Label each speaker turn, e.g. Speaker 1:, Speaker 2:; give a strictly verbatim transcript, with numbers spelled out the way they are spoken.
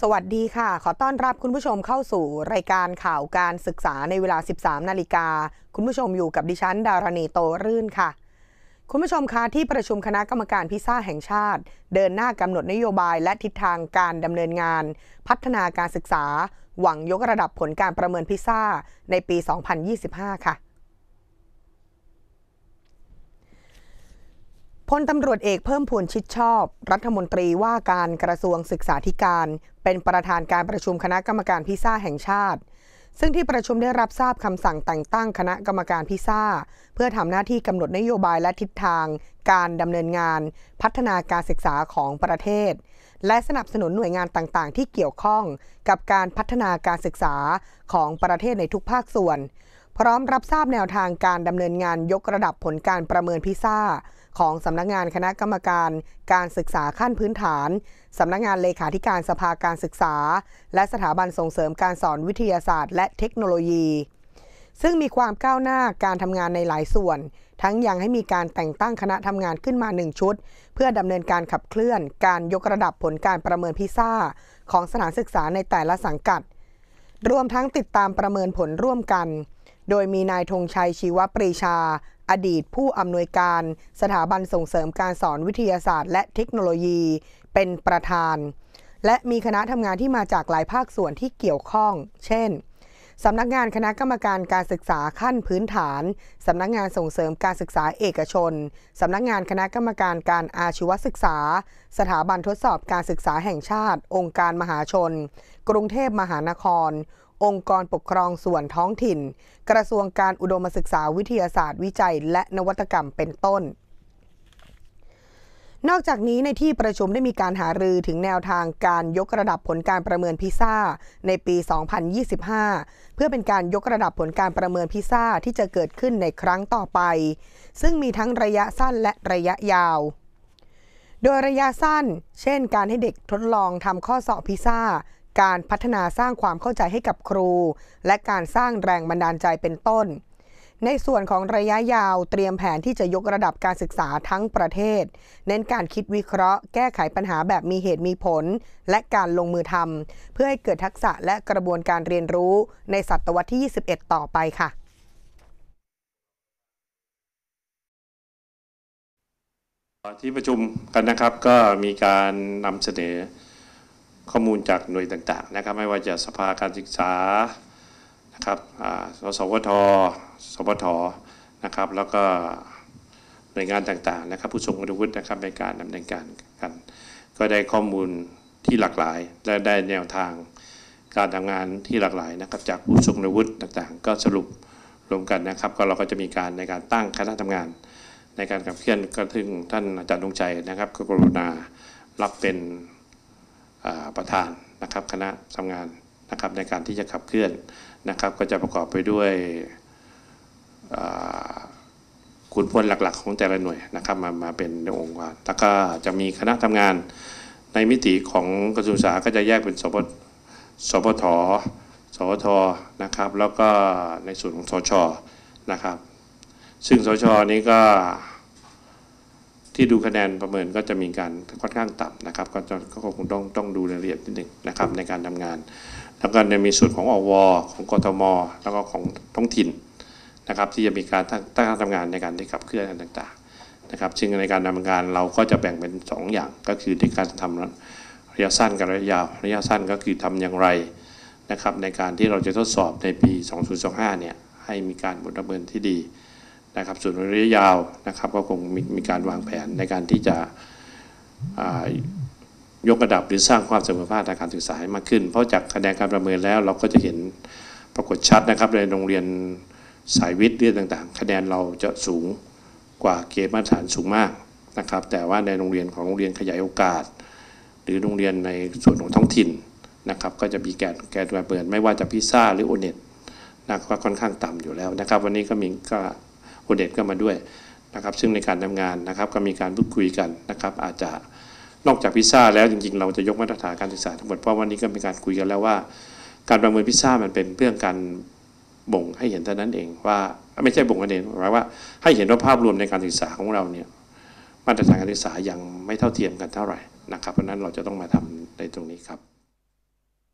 Speaker 1: สวัสดีค่ะขอต้อนรับคุณผู้ชมเข้าสู่รายการข่าวการศึกษาในเวลา สิบสามนาฬิกาคุณผู้ชมอยู่กับดิฉันดารณีโตรื่นค่ะคุณผู้ชมคะที่ประชุมคณะกรรมการพิซซ่าแห่งชาติเดินหน้ากำหนดนโยบายและทิศทางการดำเนินงานพัฒนาการศึกษาหวังยกระดับผลการประเมินพิซซ่าในปี สองพันยี่สิบห้า ค่ะพลตำรวจเอกเพิ่มพูนชิดชอบรัฐมนตรีว่าการกระทรวงศึกษาธิการเป็นประธานการประชุมคณะกรรมการพิซซ่าแห่งชาติซึ่งที่ประชุมได้รับทราบคำสั่งแต่งตั้งคณะกรรมการพิซซ่าเพื่อทำหน้าที่กำหนดนโยบายและทิศทางการดำเนินงานพัฒนาการศึกษาของประเทศและสนับสนุนหน่วยงานต่างๆที่เกี่ยวข้องกับการพัฒนาการศึกษาของประเทศในทุกภาคส่วนพร้อมรับทราบแนวทางการดำเนินงานยกระดับผลการประเมินพิซซ่าของสำนักงานคณะกรรมการการศึกษาขั้นพื้นฐานสำนักงานเลขาธิการสภาการศึกษาและสถาบันส่งเสริมการสอนวิทยาศาสตร์และเทคโนโลยีซึ่งมีความก้าวหน้าการทำงานในหลายส่วนทั้งยังให้มีการแต่งตั้งคณะทำงานขึ้นมาหนึ่งชุดเพื่อดำเนินการขับเคลื่อนการยกระดับผลการประเมินพิซซ่าของสถานศึกษาในแต่ละสังกัดรวมทั้งติดตามประเมินผลร่วมกันโดยมีนายธงชัยชีวปรีชาอดีตผู้อำนวยการสถาบันส่งเสริมการสอนวิทยาศาสตร์และเทคโนโลยีเป็นประธานและมีคณะทำงานที่มาจากหลายภาคส่วนที่เกี่ยวข้องเช่นสำนักงานคณะกรรมการการศึกษาขั้นพื้นฐานสำนักงานส่งเสริมการศึกษาเอกชนสำนักงานคณะกรรมการการอาชีวศึกษาสถาบันทดสอบการศึกษาแห่งชาติองค์การมหาชนกรุงเทพมหานครองค์กรปกครองส่วนท้องถิ่นกระทรวงการอุดมศึกษาวิทยาศาสตร์วิจัยและนวัตกรรมเป็นต้นนอกจากนี้ในที่ประชุมได้มีการหารือถึงแนวทางการยกระดับผลการประเมินพิซซ่าในปี สองพันยี่สิบห้า เพื่อเป็นการยกระดับผลการประเมินพิซซ่าที่จะเกิดขึ้นในครั้งต่อไปซึ่งมีทั้งระยะสั้นและระยะยาวโดยระยะสั้นเช่นการให้เด็กทดลองทำข้อสอบพิซซ่าการพัฒนาสร้างความเข้าใจให้กับครูและการสร้างแรงบันดาลใจเป็นต้นในส่วนของระยะยาวเตรียมแผนที่จะยกระดับการศึกษาทั้งประเทศเน้นการคิดวิเคราะห์แก้ไขปัญหาแบบมีเหตุมีผลและการลงมือทำเพื่อให้เกิดทักษะและกระบวนการเรียนรู้ในศตวรรษที่ยี่สิบเอ็ดต่อไปค่ะ
Speaker 2: ที่ประชุมกันนะครับก็มีการนำเสนอข้อมูลจากหน่วยต่างๆนะครับไม่ว่าจะสภาการศึกษานะครับสวทสวทนะครับแล้วก็หน่วยงานต่างๆนะครับผู้ทรงคุณวุฒินะครับในการดำเนินการกันก็ได้ข้อมูลที่หลากหลายและได้แนวทางการทำงานที่หลากหลายนะครับจากผู้ทรงคุณวุฒิต่างๆก็สรุปรวมกันนะครับก็เราก็จะมีการในการตั้งคณะทำงานในการขับเคลื่อนก็ถึงท่านอาจารย์ธงชัยนะครับก็กรุณารับเป็นประธานนะครับคณะทำงานนะครับในการที่จะขับเคลื่อนนะครับก็จะประกอบไปด้วยขุนพลหลักๆของแต่ละหน่วยนะครับมามาเป็นองค์กรแล้วก็จะมีคณะทำงานในมิติของกระทรวงศึกษาก็จะแยกเป็นสปสปทสวทนะครับแล้วก็ในส่วนของสชนะครับซึ่งสชนี้ก็ที่ดูคะแนนประเมินก็จะมีการค่อนข้างต่ำนะครับก็จะก็คงต้องต้องดูรายละเอียดนิดหนึ่งนะครับในการทำงานแล้วก็ในมีส่วนของอวของกทมแล้วก็ของท้องถิ่นนะครับที่จะมีการตั้งทำงานในการที่ขับเคลื่อนต่างๆนะครับซึ่งในการดำเนินงานเราก็จะแบ่งเป็นสองอย่างก็คือในการทำระยะสั้นกับระยะยาวระยะสั้นก็คือทำอย่างไรนะครับในการที่เราจะทดสอบในปีสองพันยี่สิบห้าเนี่ยให้มีการบทประเมินที่ดีนะครับส่วนระยะยาวนะครับก็คงมีมีการวางแผนในการที่จะยกระดับหรือสร้างความเสมอภาคทางการศึกษาให้มากขึ้นเพราะจากคะแนนการประเมินแล้วเราก็จะเห็นปรากฏชัดนะครับในโรงเรียนสายวิทย์เรื่องต่างๆคะแนนเราจะสูงกว่าเกณฑ์มาตรฐานสูงมากนะครับแต่ว่าในโรงเรียนของโรงเรียนขยายโอกาสหรือโรงเรียนในส่วนของท้องถิ่นนะครับก็จะมีแกนแกนประเมินไม่ว่าจะพิซซ่าหรือโอเน็ตนะครับค่อนข้างต่ำอยู่แล้วนะครับวันนี้ก็มีก็โอเน็ตก็มาด้วยนะครับซึ่งในการทำงานนะครับก็มีการพูดคุยกันนะครับอาจจะนอกจากพิซซ่าแล้วจริงๆเราจะยกมาตรฐานการศึกษาทั้งหมดเพราะวันนี้ก็มีการคุยกันแล้วว่าการประเมินพิซซ่ามันเป็นเรื่องการบ่งให้เห็นเท่านั้นเองว่าไม่ใช่บ่งกันเองหมายว่าให้เห็นว่าภาพรวมในการศึกษาของเราเนี่ยมาตรฐานการศึกษายังไม่เท่าเทียมกันเท่าไหร่นะครับเพราะนั้นเราจะต้องมาทำในตรงนี้ครับ